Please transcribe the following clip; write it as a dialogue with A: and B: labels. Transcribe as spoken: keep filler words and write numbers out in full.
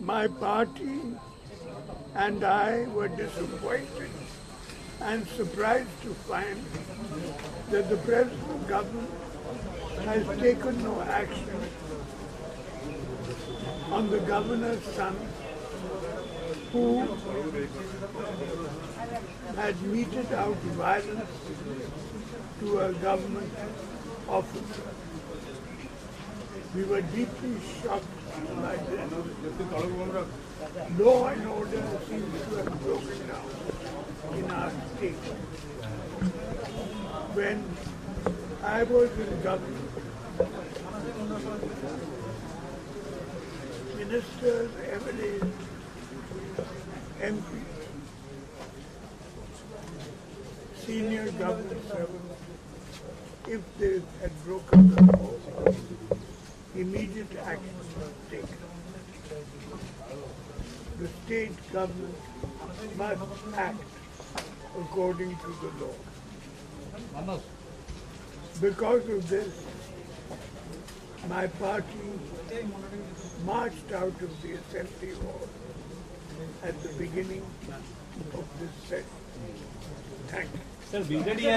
A: My party and I were disappointed and surprised to find that the present government has taken no action on the governor's son who had meted out violence to a government officer. We were deeply shocked by this. Law and order seems to have broken down in our state. When I was in government, ministers, M L As, M Ps, senior government servants, if they had broken the law, immediate action was taken. The state government must act according to the law. Because of this, my party marched out of the assembly hall at the beginning of this session. Thank you.